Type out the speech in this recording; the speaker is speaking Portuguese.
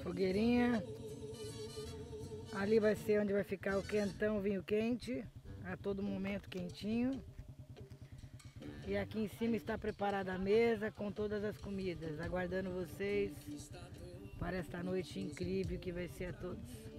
Fogueirinha. Ali vai ser onde vai ficar o quentão, vinho quente. A todo momento quentinho. E aqui em cima está preparada a mesa com todas as comidas, aguardando vocês para esta noite incrível que vai ser a todos.